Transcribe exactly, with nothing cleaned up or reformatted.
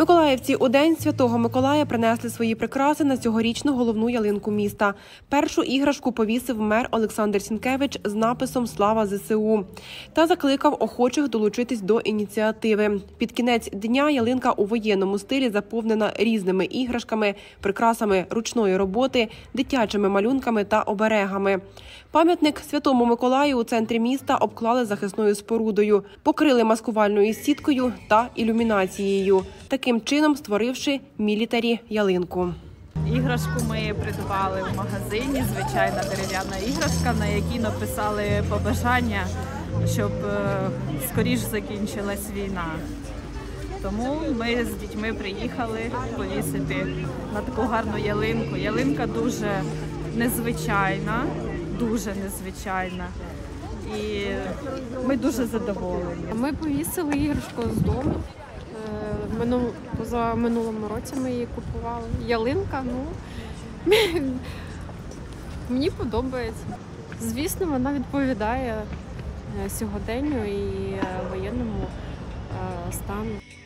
Миколаївці у День Святого Миколая принесли свої прикраси на цьогорічну головну ялинку міста. Першу іграшку повісив мер Олександр Сінкевич з написом «Слава ЗСУ» та закликав охочих долучитись до ініціативи. Під кінець дня ялинка у воєнному стилі заповнена різними іграшками, прикрасами ручної роботи, дитячими малюнками та оберегами. Пам'ятник Святому Миколаю у центрі міста обклали захисною спорудою, покрили маскувальною сіткою та ілюмінацією, таким чином створивши мілітарі ялинку. Іграшку ми придбали в магазині, звичайна дерев'яна іграшка, на якій написали побажання, щоб скоріш закінчилась війна. Тому ми з дітьми приїхали повісити на таку гарну ялинку. Ялинка дуже незвичайна, дуже незвичайна. І ми дуже задоволені. Ми повісили іграшку з дому. Минул, поза минулому році ми її купували. Ялинка, ну, мені подобається. Звісно, вона відповідає сьогоденню і воєнному стану.